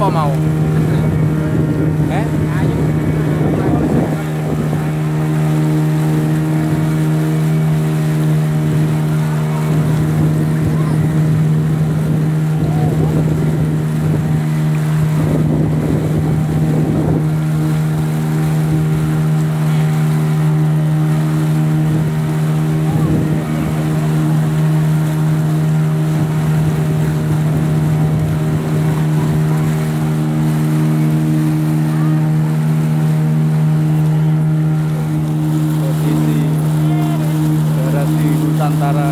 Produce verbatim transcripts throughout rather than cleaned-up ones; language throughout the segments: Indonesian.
apa mau? Eh? Nusantara.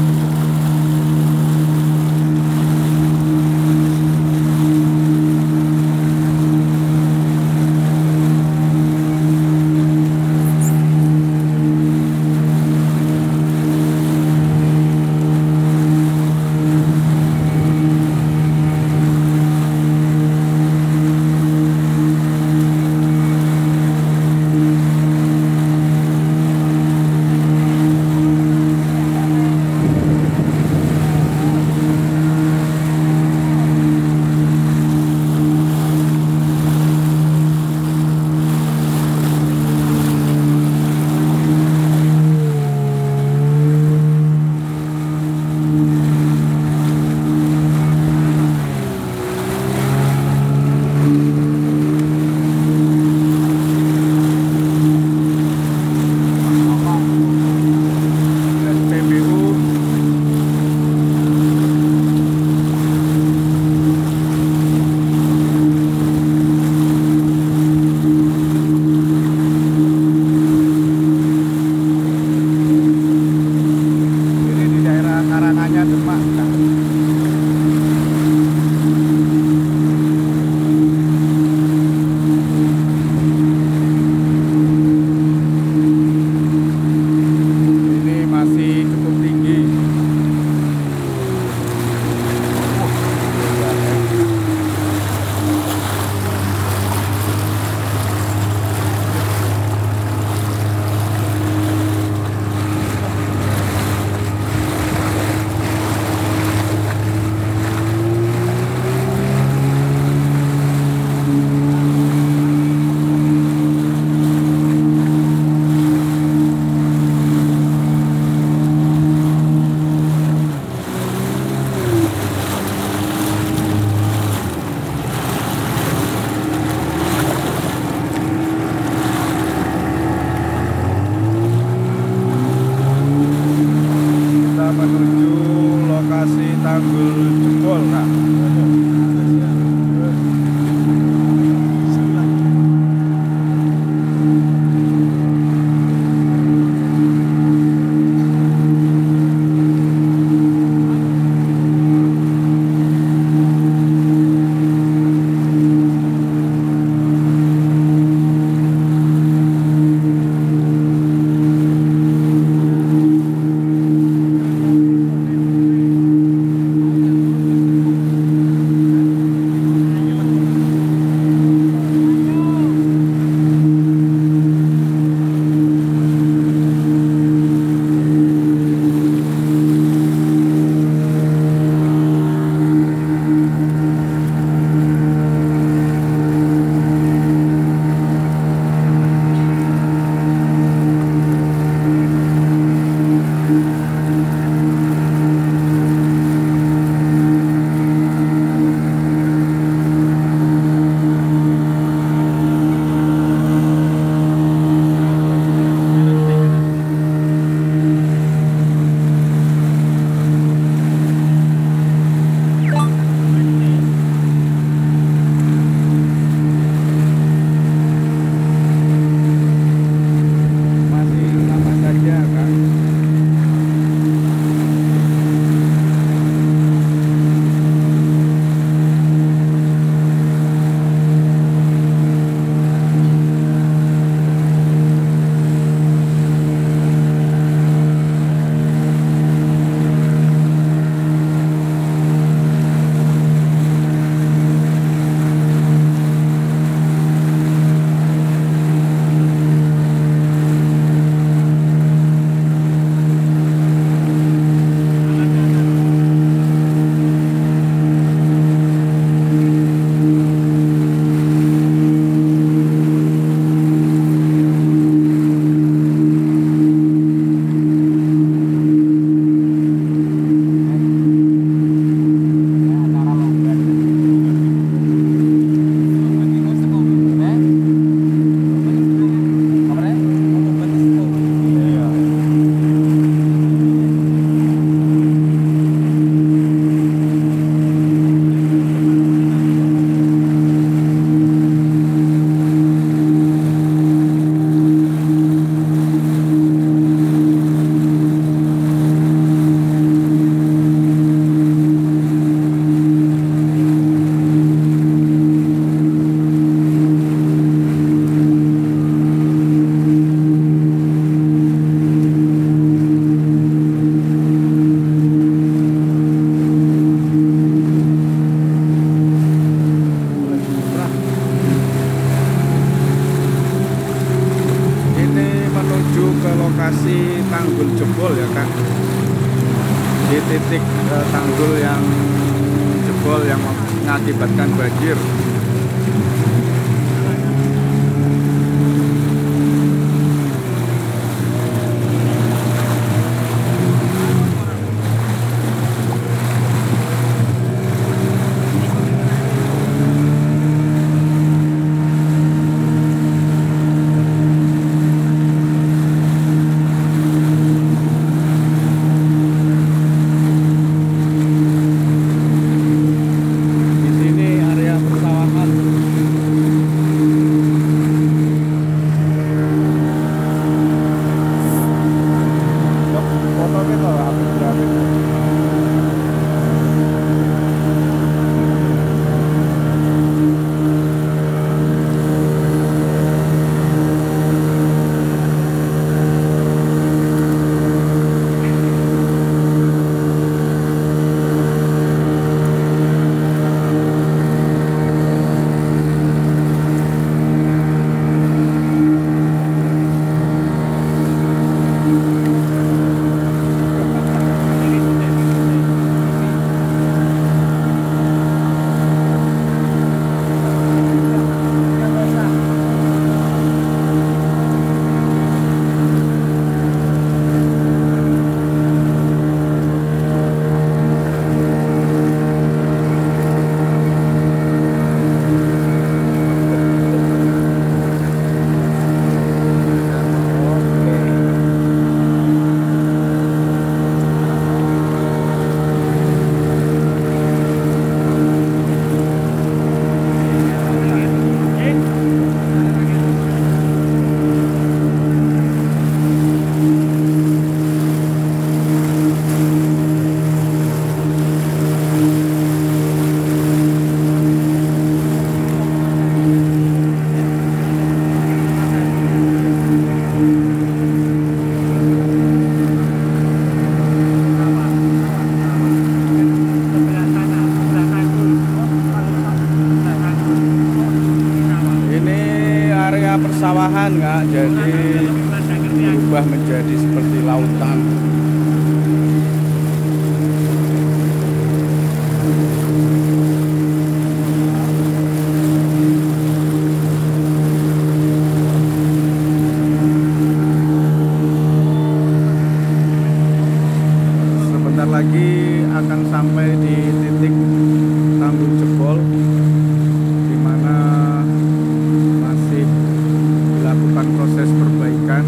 Menuju lokasi Tanggul Jebol, Kak. yang jebol yang mengakibatkan banjir. Persawahan nggak, jadi berubah menjadi seperti lautan. Sebentar lagi akan sampai di titik tanggul jebol, di mana masih dilakukan proses perbaikan.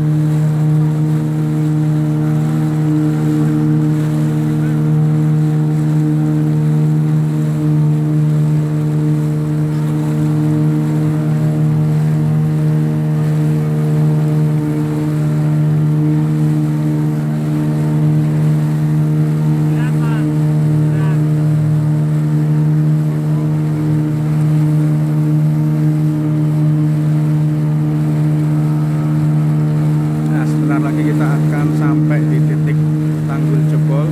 Lagi kita akan sampai di titik tanggul jebol.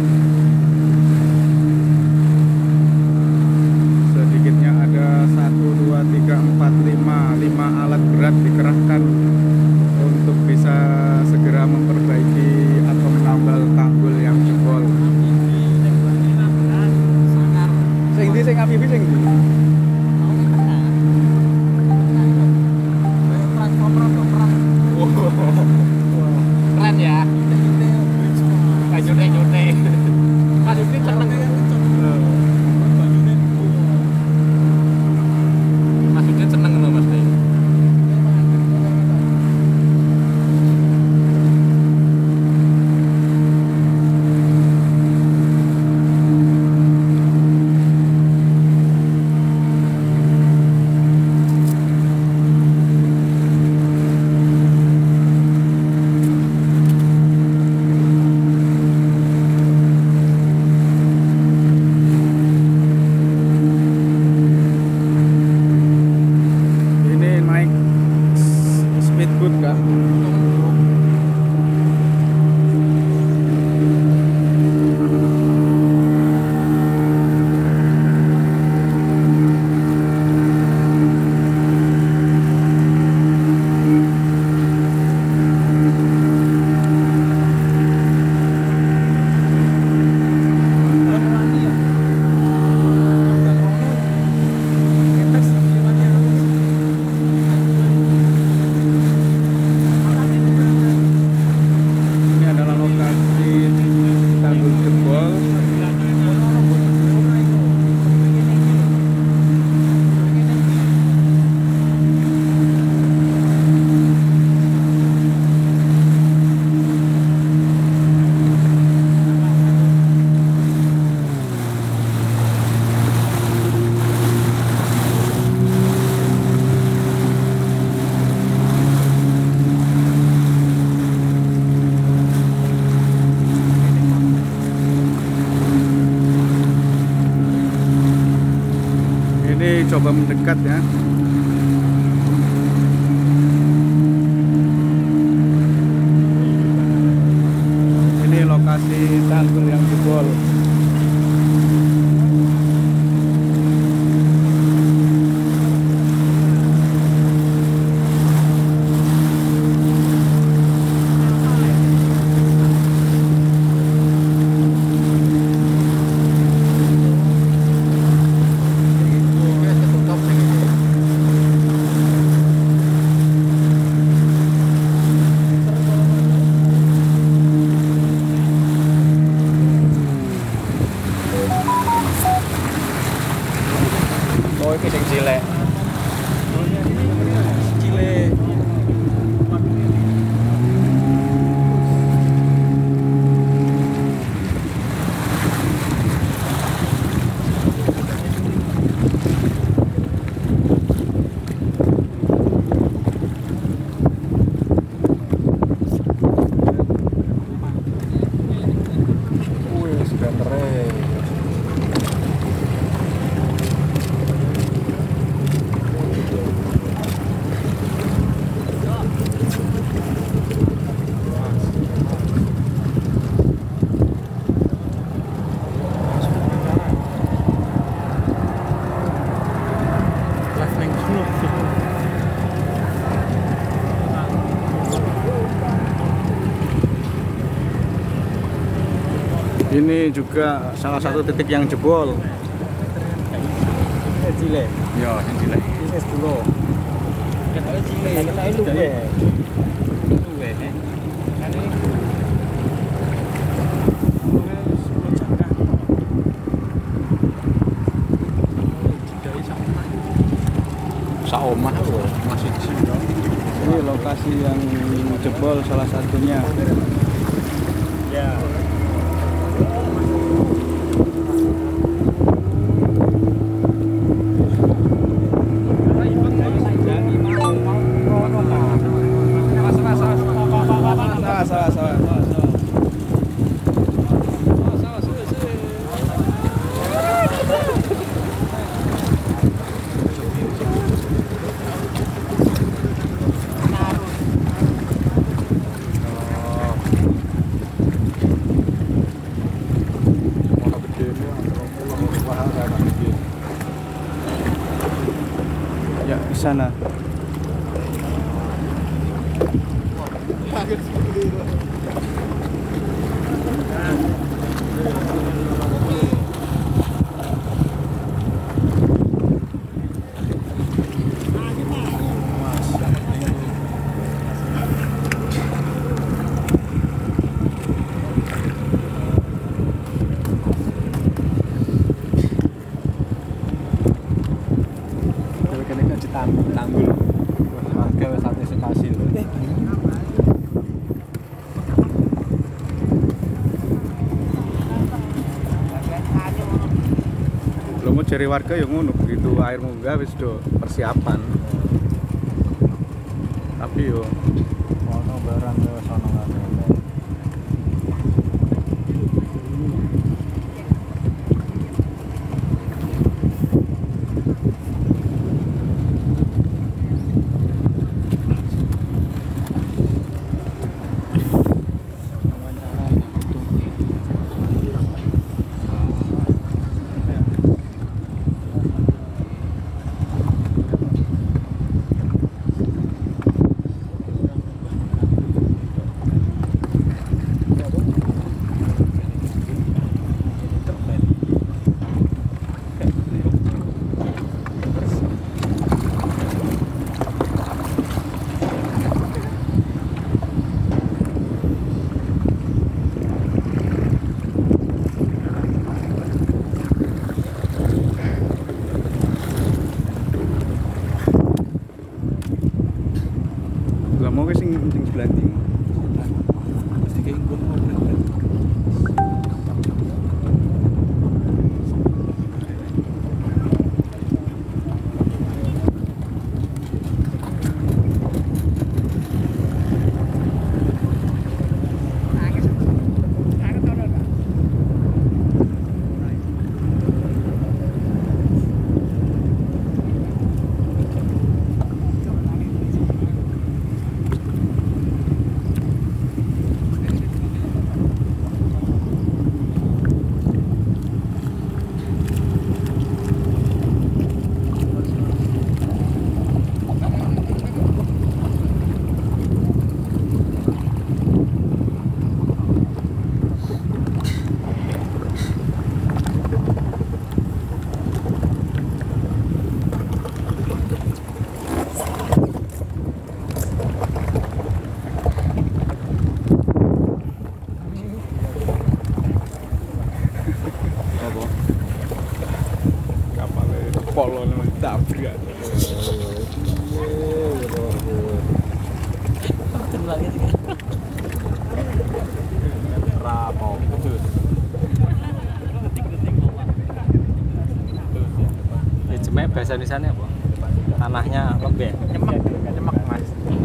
Sedikitnya ada satu, dua, tiga, empat, lima lima alat berat dikerahkan untuk bisa segera memperbaiki atau menambal tanggul yang jebol. Sing ndi sing api sing ndi? Keren ya. Kayak nyute-nyute. Masih ini seneng. Maksudnya seneng loh Mas. Ini coba mendekat ya. Ini lokasi tanggul yang jebol. Oh, ini sing cilik. Cilik. Wih, sudah keren. Ini juga salah satu titik yang jebol. Ini cilik. Ya, yang cilik. Ini sepuluh. Kita cilik. Kita itu luwe. Luwe nih. Kan ini saomah lho, masih cilik. Ini lokasi yang jebol salah satunya. Ya. Salah, salah, salah. Ya, di sana. Tanggul. Warga wis antisipasi lho. Lo mau cari warga yang ngono begitu air munggah wis do persiapan. Tapi yo Ono barang ke sono kabeh. mau ke sing sing sebelah ndi? Mesti kayak ngono ngobrol. polo tabrak. Rapo. Ya jemek bahasa Indonesianya apa? Tanahnya lembek. Nyemek, nyemek Mas.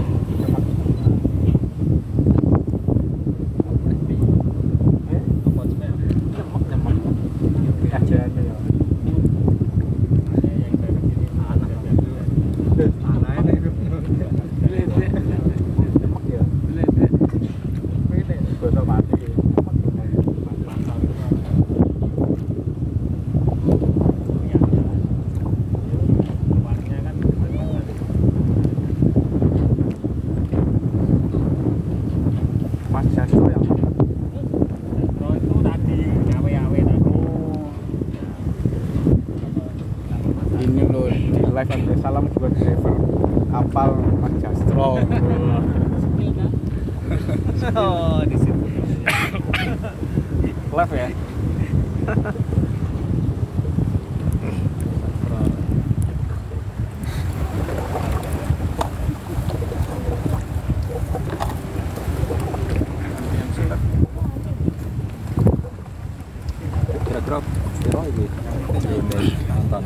Live salam buat driver kapal Mas Jastro. Oh, di situ. Live ya. Kira-kira piro iki? Nonton.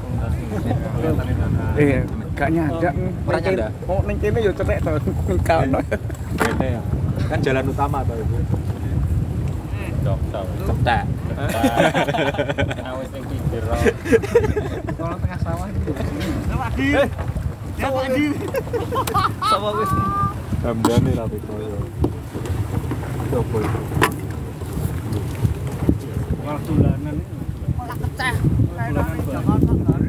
Eh, gak nyada. Ora nyada? Oh, ning kene yo cetek to. Kono. Kene ya. Kan jalan utama to itu. Dok, dok. Cetek. Awis ning pinggir. Kalau tengah sawah iki. Sawadi. Sawadi. Sawah wis. Gamdane ra koyo. Coba itu. Wal dolanan iki. Ora pecah. Kayak Jakarta garing.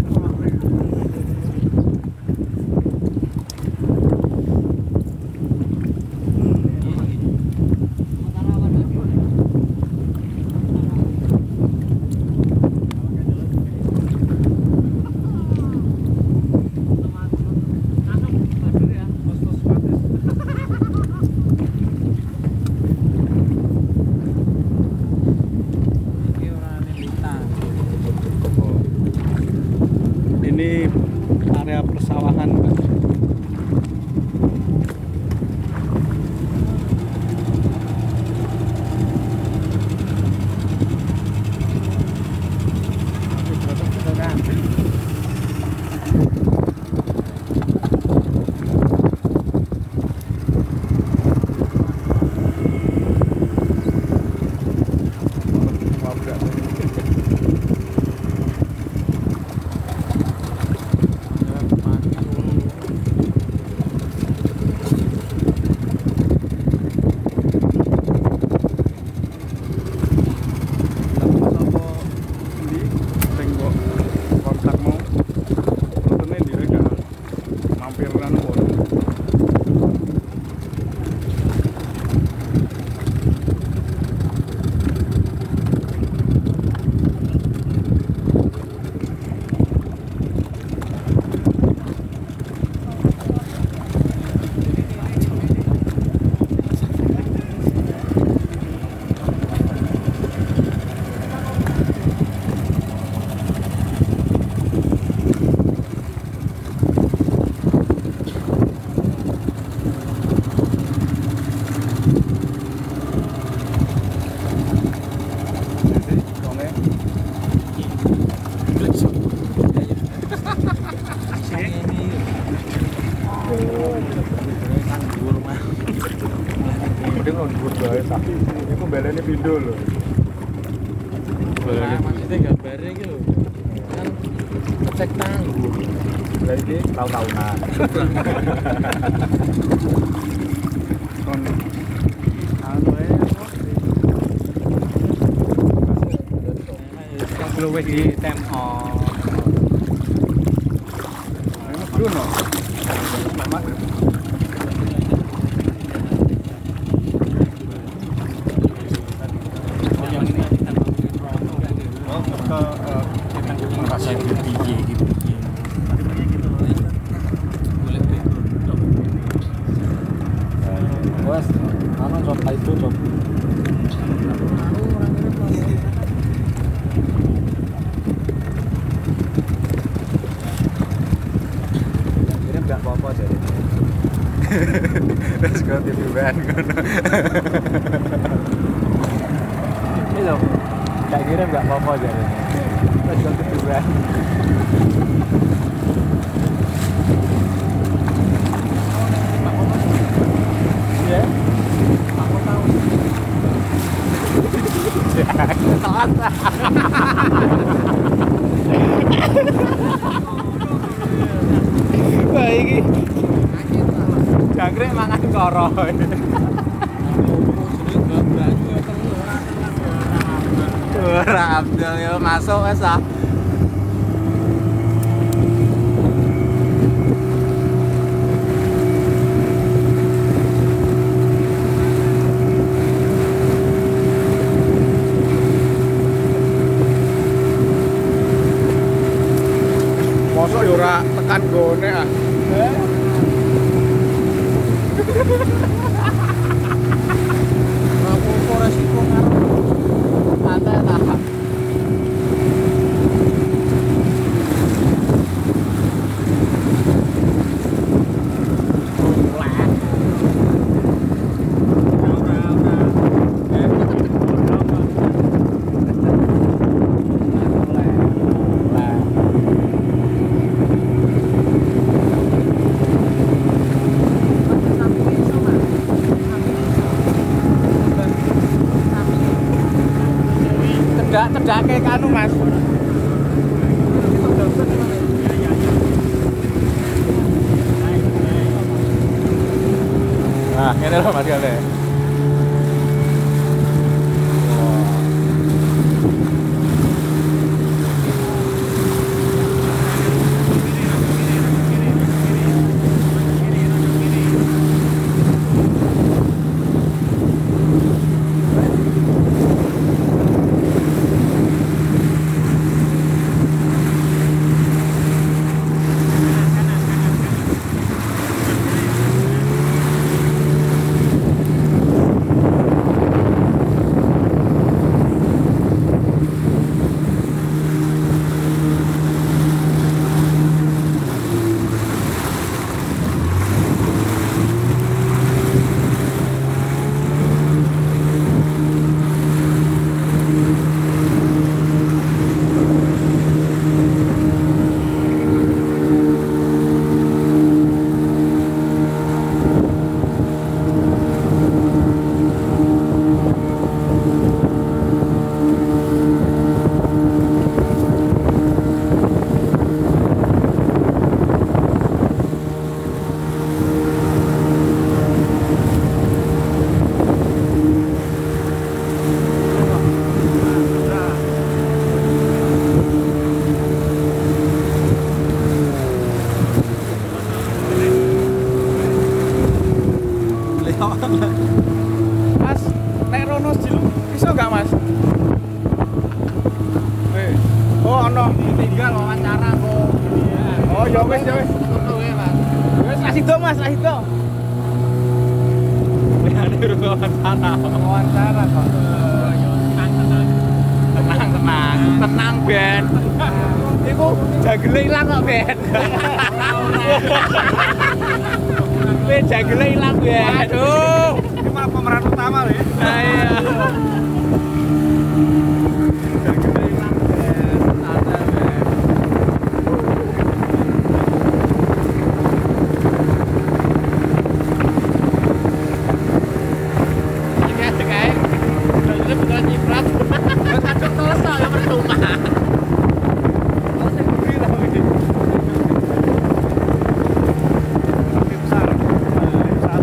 Ini area persawahan, Pak. Mending lo dhuwur bae tapi iku balene pindho lho. Nah, maksudnya gambarnya iki lho. Kan cek tangguh. Lah iki taun-taunan. Kon anu ae Lu wis di tem on. Ayo Bruno. Mama. Wes, anu coba itu coba. jadi. Terus gue T V ban ngono. Ini loh, gak kirim gak apa-apa jadi. Terus gue T V ban. Iya? Aku tahu. Telat. Wah iki jangkrik mangan koro. Ora Abdul yo masuk wes ah. Mosok yo ora tekan gone ah. Apa resiko karo santai ta. Cedak cedake kanu Mas. Nah, ini loh Mas Gale. Mas, nek rono jilu iso gak Mas? Eh, oh ono tinggal wawancara kok. Oh ya wis ya wis. Ngono wae Mas. Wis lah sido Mas, lah sido. Ini wawancara. Wawancara kok. Tenang, tenang, tenang Ben. Iku jagile ilang kok Ben. Ben jagile ilang Ben. Aduh, ini malah pemeran utama loh ya. Nah, iya. Jagile ilang Ben. Ada Ben. Ini ada kayak ini bukan nyiprat. Kadang terus ya percuma. Oh, saya beri lah ini. Lebih besar. Lebih besar.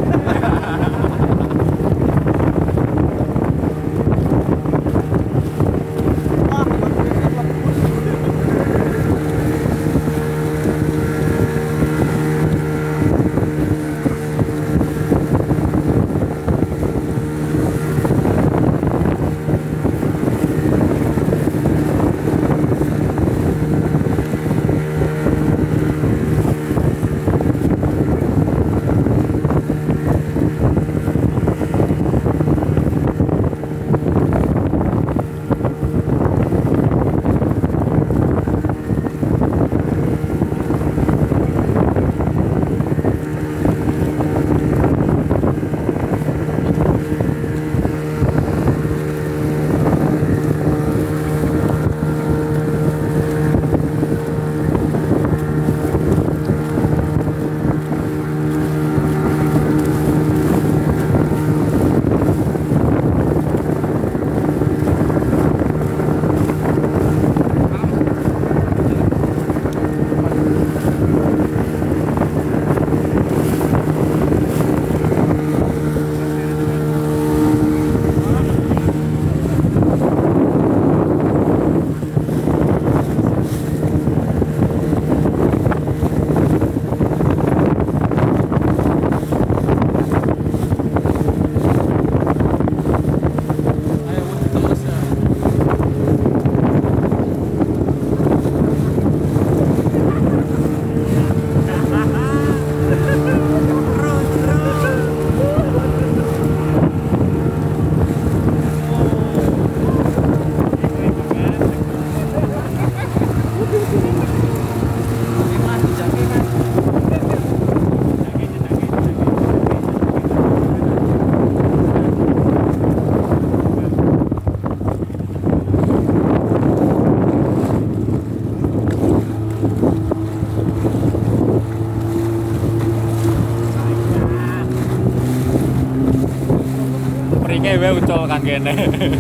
Anake wae ucul kan kene.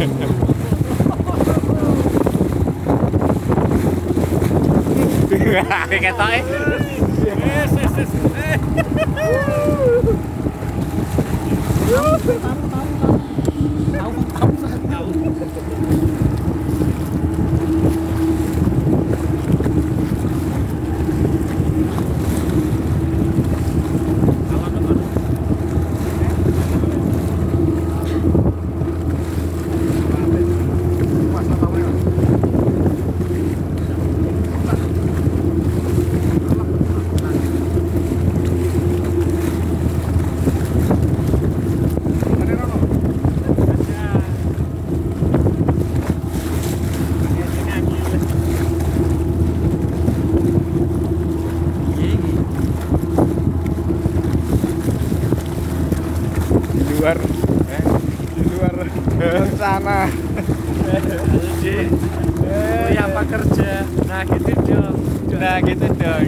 Ketoke. Yes, yes, yes. luar eh, di luar sana. Eh, apa kerja? Nah gitu dong. Nah gitu dong.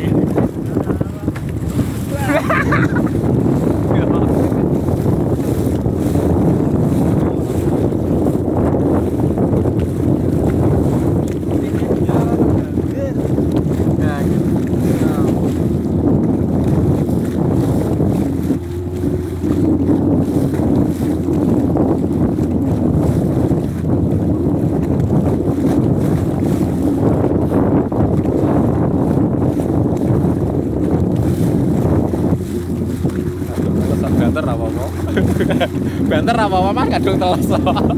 Banter apa-apa. Banter apa-apa mah kadung teloso.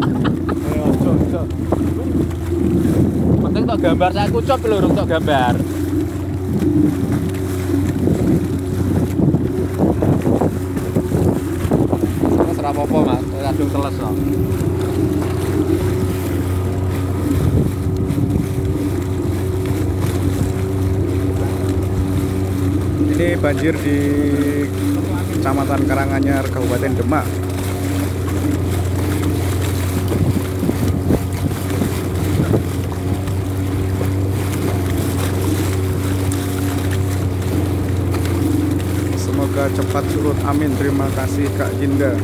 Penting tok gambar saya kucup lho urung tok gambar. Terus ora apa-apa, Mas. Kadung teloso. Ini banjir di Kecamatan Karanganyar, Kabupaten Demak. Semoga cepat surut, amin. Terima kasih Kak Jinda.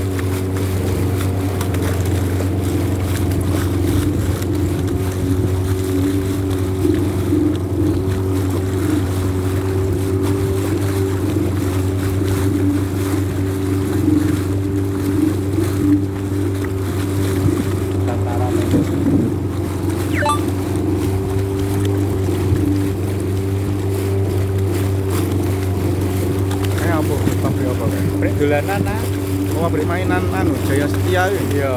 Brek dolanan ah. Oh, pabrik mainan anu Jaya Setia ya. Iya.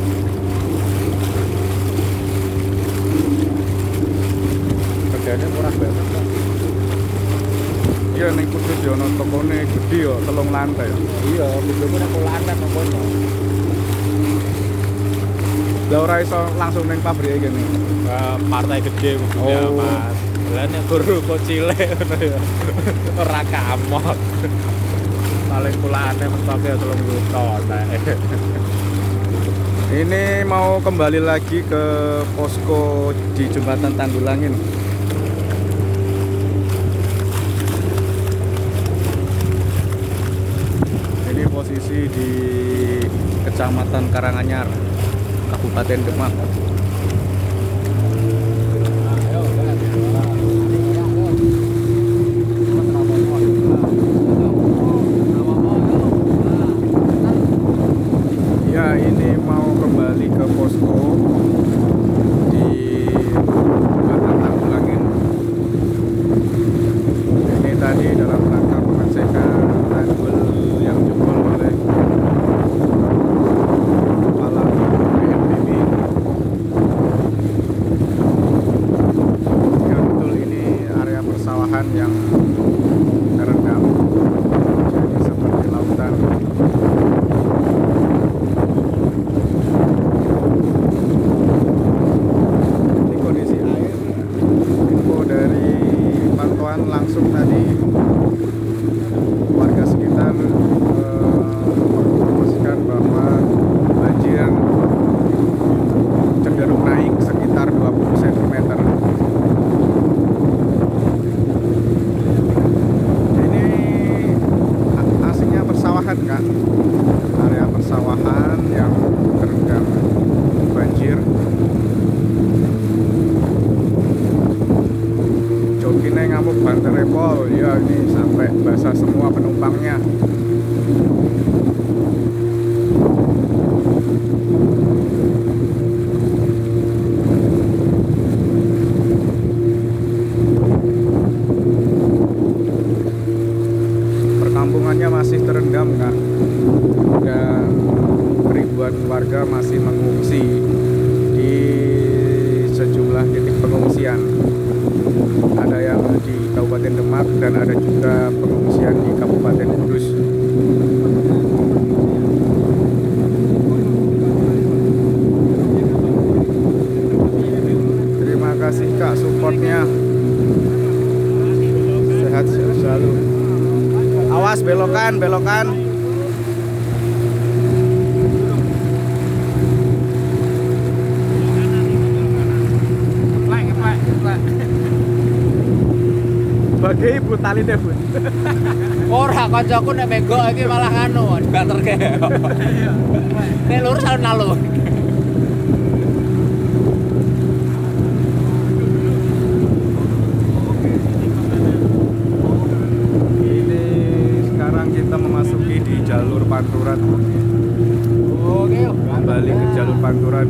Harganya murah banget kok. Iya ning Kudus yo ono tokone gede yo telung lantai. Iya, kudu nang kulanan nang kono. Lah ora iso langsung ning pabrik iki kene. Eh, partai gede kudunya, Oh. Mas. Lah nek guru kok cilik ngono ya. Ora kamot. Paling kulane mentoke telung juta nek. Ini mau kembali lagi ke posko di Jembatan Tanggulangin. Ini posisi di Kecamatan Karanganyar, Kabupaten Demak. Ya, ini mau kembali ke posko di Jembatan Tanggulangin. Ini tadi dalam rangka pengecekan tanggul yang jebol oleh kepala B N P B. Ya betul, ini area persawahan yang terendam, jadi seperti lautan. Langsung tadi warga sekitar menginformasikan eh, bahwa banjir cenderung naik sekitar dua puluh sentimeter. Jogine ngamuk banter pol. Ya ini sampai basah semua penumpangnya. Perkampungannya masih terendam Kak, dan ribuan warga masih mengungsi di sejumlah titik pengungsian. Ada yang di Kabupaten Demak dan ada juga pengungsian di Kabupaten Kudus. Terima kasih Kak supportnya. Sehat selalu. Awas belokan, belokan. Bagi ibu tali deh bun. Ora kancaku nek bego iki malah nganu dibanterke. Nek lurus alun-alun. Ini sekarang kita memasuki di jalur Panturan. Oke, Kembali ke jalur Panturan.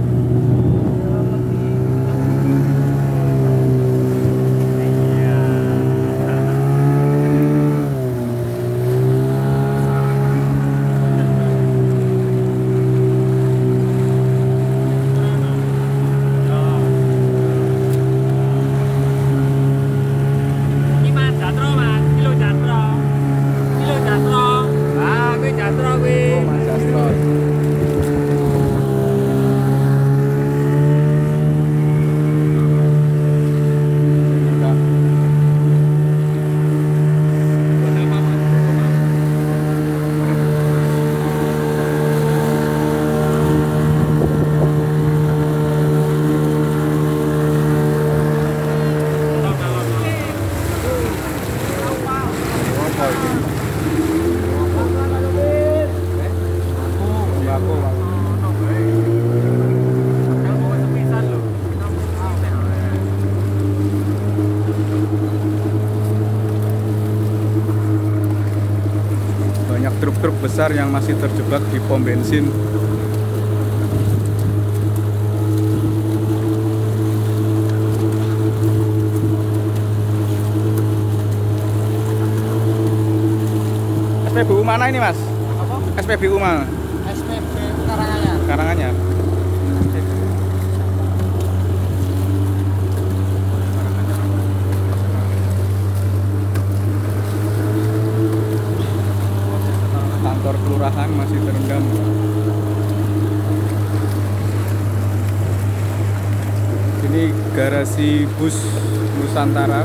Banyak truk-truk besar yang masih terjebak di pom bensin. S P B U mana ini Mas? Apa? S P B U mana? S P B Karanganyar. Karanganyar. Kantor kelurahan masih terendam. Ini garasi bus Nusantara.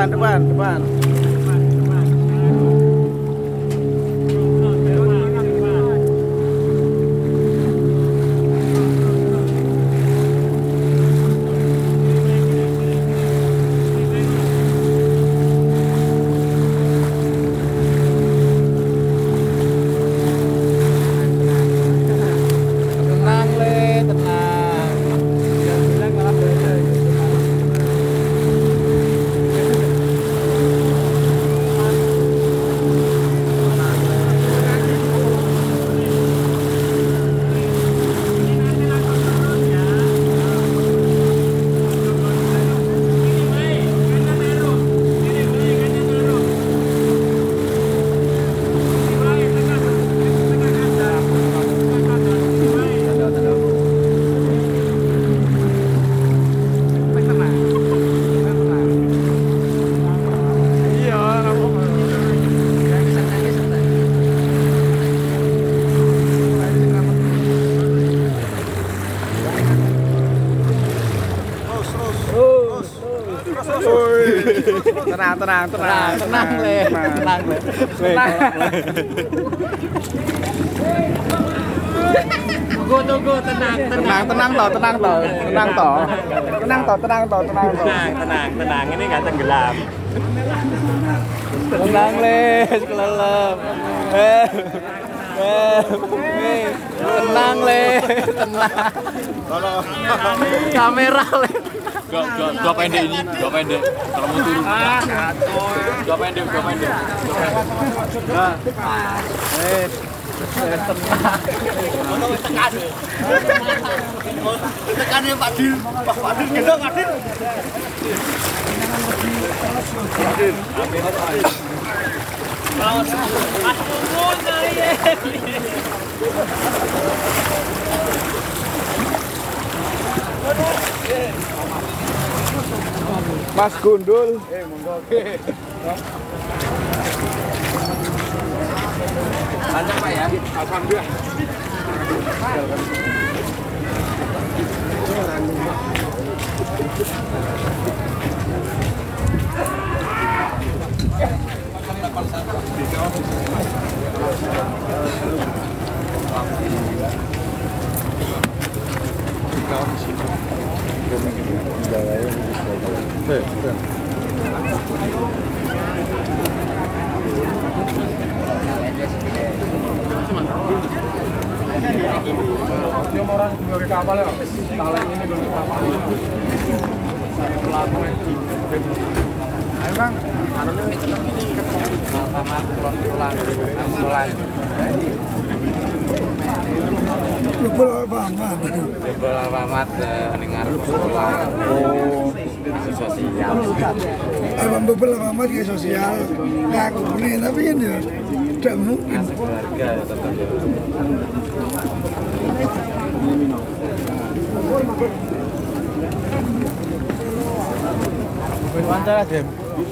depan, depan, depan. Tenang le, tenang. Jangan bilang malah beda. Tenang, tenang, tenang, Tenang le, tenang le. Tenang. Tunggu, tunggu, tenang, tenang, tenang toh, tenang toh, tenang toh, tenang toh, tenang toh, tenang toh. Tenang, tenang, tenang. Ini nggak tenggelam. Tenang le, kelelep. Eh, eh, eh. Tenang le, tenang. Kalau Kamera le. Gak, gak, gak pendek ini, gak pendek. Kalau mau turun. Gak pendek, gak pendek. Nah, eh, eh, tenang. Tekan ya Pak Dil. Pak Dil gendong, Pak Dil. Mas Gundul, Lanjut Pak ya. alhamdulillah. Ini orang dari kapal ya, talent ini dari kapal. Saya pelaku emang Sama pulang pulang. Lubul Alfamart. Lubul Alfamart dengar pulang. oh Sosial. Abang lubul Alfamart di sosial. Ngaku nih, tapi ini tidak mungkin. Keluarga tetap. wawancara Dem.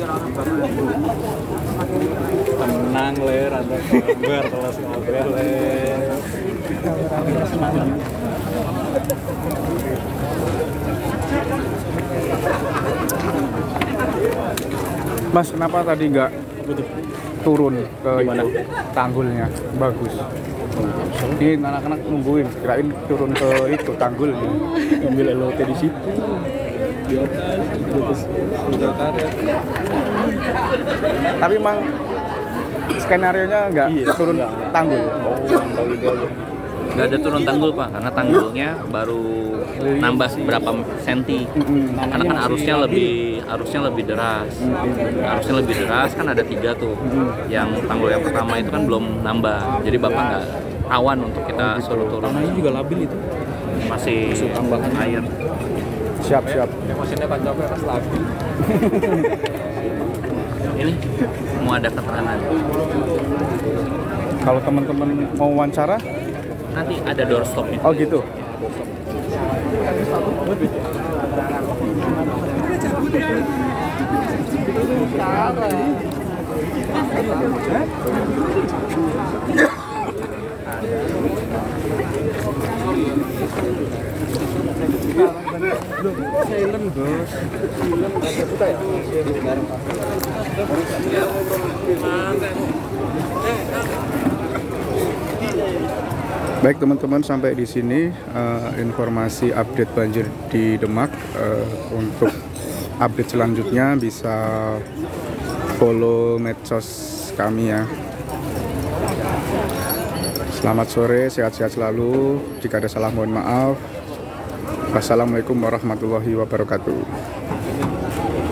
Tenang le, rada sabar kelas ngobrol le. Mas, kenapa tadi nggak turun ke itu, tanggulnya? Bagus. Ini anak-anak nungguin, kirain turun ke itu tanggulnya. Ambil L O T di situ. Di atas, di atas, di atas. Tapi emang skenario-nya nggak Iya, turun enggak. tanggul. Oh, tahu itu aja. Gak ada turun tanggul Pak, karena tanggulnya baru nambah berapa senti. Karena kan arusnya lebih arusnya lebih deras. Arusnya lebih deras kan ada tiga tuh. Yang tanggul yang pertama itu kan belum nambah, jadi bapak nggak awan untuk kita suruh turun. Tanahnya juga labil itu. Masih tambahan air. Siap, siap. Emosinya panjangnya pas lagi. Ini mau ada keterangan. Kalau teman-teman mau wawancara, Nanti ada doorstopnya. oh gitu. Hah? Silent bos. Baik teman-teman, sampai di sini uh, informasi update banjir di Demak. Uh, untuk update selanjutnya bisa follow medsos kami ya. Selamat sore, sehat-sehat selalu. Jika ada salah mohon maaf. Wassalamualaikum warahmatullahi wabarakatuh.